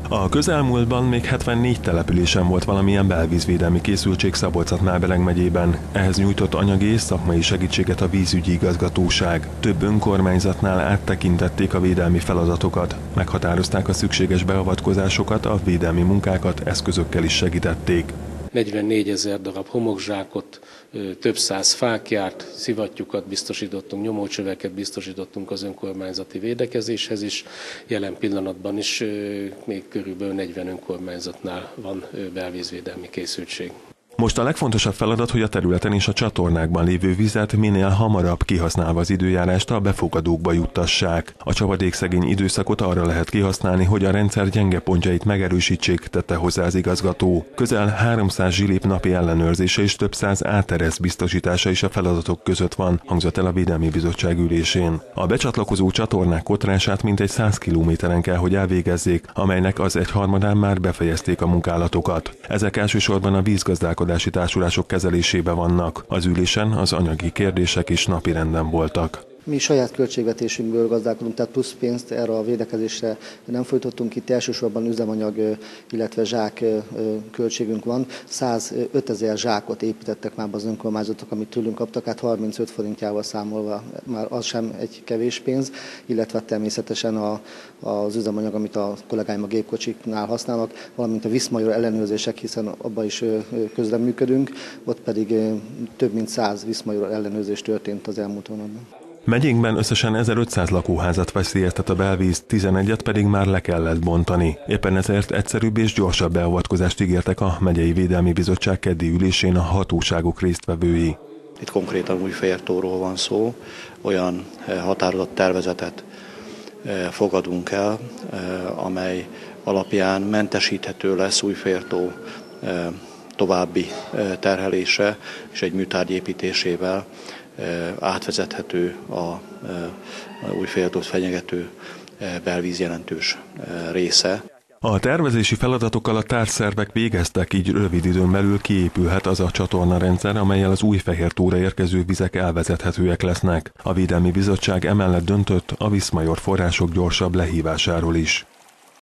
A közelmúltban még 74 településen volt valamilyen belvízvédelmi készültség Szabolcs-Szatmár-Bereg megyében. Ehhez nyújtott anyagi és szakmai segítséget a vízügyi igazgatóság. Több önkormányzatnál áttekintették a védelmi feladatokat, meghatározták a szükséges beavatkozásokat, a védelmi munkákat eszközökkel is segítették. 44 000 darab homokzsákot, több száz fáklyát, szivattyúkat biztosítottunk, nyomócsöveket biztosítottunk az önkormányzati védekezéshez is. Jelen pillanatban is még körülbelül 40 önkormányzatnál van belvízvédelmi készültség. Most a legfontosabb feladat, hogy a területen és a csatornákban lévő vizet minél hamarabb kihasználva az időjárást a befogadókba juttassák. A csapadékszegény időszakot arra lehet kihasználni, hogy a rendszer gyenge pontjait megerősítsék, tette hozzá az igazgató. Közel 300 zsilip napi ellenőrzése és több száz áteresz biztosítása is a feladatok között van, hangzott el a Védelmi Bizottság ülésén. A becsatlakozó csatornák kotrását mintegy 100 kilométeren kell, hogy elvégezzék, amelynek az egyharmadán már befejezték a munkálatokat. Ezek elsősorban a vízgazdálkodási társulások kezelésébe vannak. Az ülésen az anyagi kérdések is napirenden voltak. Mi saját költségvetésünkből gazdálkodunk, tehát plusz pénzt erre a védekezésre nem folytottunk. Itt elsősorban üzemanyag, illetve zsák költségünk van. 105 000 zsákot építettek már az önkormányzatok, amit tőlünk kaptak, hát 35 forintjával számolva már az sem egy kevés pénz, illetve természetesen az üzemanyag, amit a kollégáim a gépkocsiknál használnak, valamint a Viszmajor ellenőrzések, hiszen abban is közreműködünk, ott pedig több mint 100 Viszmajor ellenőrzés történt az elmúlt hónapban. Megyénkben összesen 1500 lakóházat veszélyeztet a belvíz, 11-et pedig már le kellett bontani. Éppen ezért egyszerűbb és gyorsabb beavatkozást ígértek a Megyei Védelmi Bizottság keddi ülésén a hatóságok résztvevői. Itt konkrétan Újfehértóról van szó, olyan határozott tervezetet fogadunk el, amely alapján mentesíthető lesz Újfehértó további terhelése és egy műtárgy építésével átvezethető a Újfehértót fenyegető belvíz jelentős része. A tervezési feladatokkal a társszervek végeztek, így rövid időn belül kiépülhet az a csatornarendszer, amellyel az Újfehértóra érkező vizek elvezethetőek lesznek. A Védelmi Bizottság emellett döntött a Viszmajor források gyorsabb lehívásáról is.